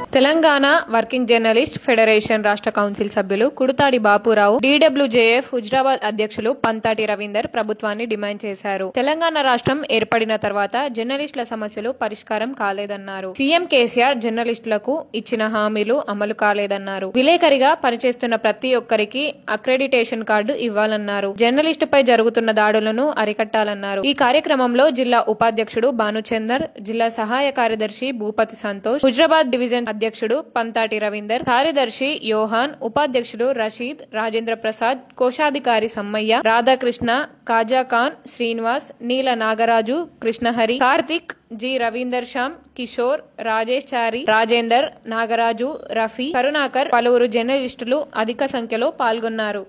Telangana working journalist federation రాష్ట్ర council సభ్యులు కుడుతాడి బాపురావు, డీడబ్ల్యూజేఎఫ్ హుజరాబాద్ అధ్యక్షులు పంతాటి రవీందర్ ప్రభుత్వాన్ని డిమాండ్ చేశారు. తెలంగాణ రాష్ట్రం ఏర్పడిన తర్వాత జర్నలిస్టుల సమస్యలు పరిష్కారం కాలేదన్నారు. సీఎం కేసీఆర్ జర్నలిస్టులకు ఇచ్చిన హామీలు అమలు కాలేదన్నారు. విలేకరిగా పనిచేస్తున్న ప్రతి ఒక్కరికి అక్రెడిటేషన్ కార్డు ఇవ్వాలన్నారు. జర్నలిస్టుపై జరుగుతున్న దాడులను అరికట్టాలన్నారు. ఈ కార్యక్రమంలో జిల్లా ఉపాధ్యక్షుడు భానుచందర్, జిల్లా సహాయ కార్యదర్శి భూపతి సంతోష్, హుజరాబాద్ డివిజన్ అధ్యక్షుడు పంతాటి రవీందర్, కార్యదర్శి యోహాన్, ఉపాధ్యక్షుడు రషీద్, రాజేంద్ర ప్రసాద్, కోశాధికారి సమ్మయ్య, రాధాకృష్ణ, కాజాఖాన్, శ్రీనివాస్, నీల నాగరాజు, కృష్ణహరి, కార్తిక్, జి రవీందర్ శ్యామ్, కిషోర్, రాజేష్ చారి, రాజేందర్, నాగరాజు, రఫీ, కరుణాకర్, పలువురు జర్నలిస్టులు అధిక సంఖ్యలో పాల్గొన్నారు.